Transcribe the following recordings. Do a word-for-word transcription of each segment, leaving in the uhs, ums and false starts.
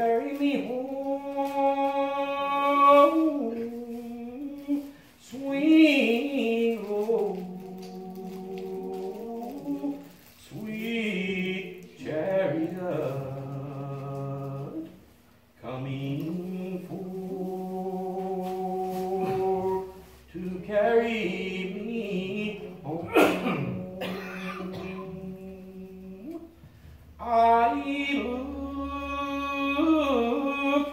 carry me home. Swing low, sweet chariot, coming for to carry me home. I look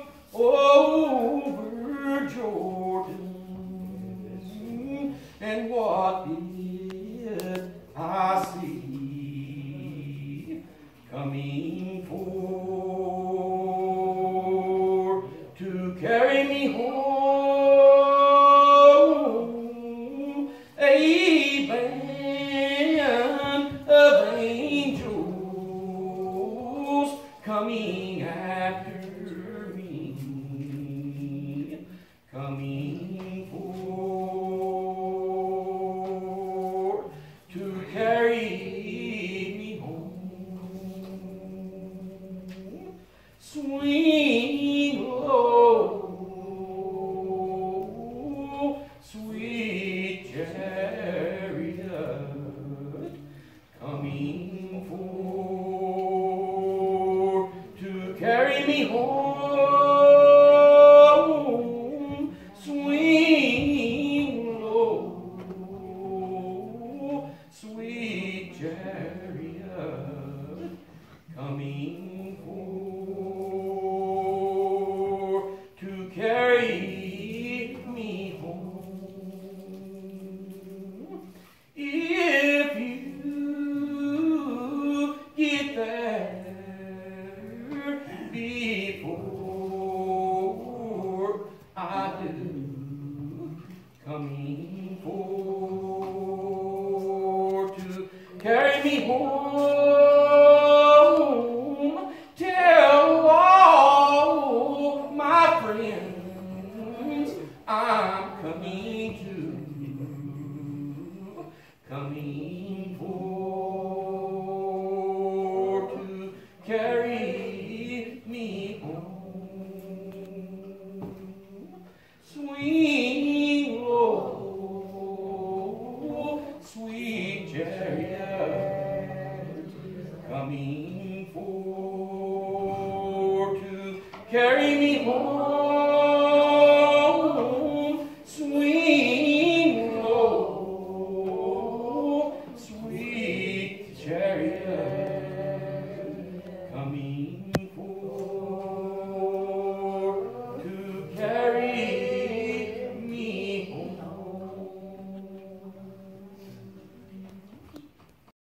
over Jordan, and what did I see? Coming for to carry me home, a band of angels coming after me, coming for to carry me home. Swing low, sweet chariot, coming for to carry me home. Swing low, sweet chariot, coming for to carry me home. If you get there before I do, coming for to carry me home, tell all my friends I'm coming to, coming for to carry me home. Swing low, sweet chariot, coming for to carry me home. Swing low, sweet chariot,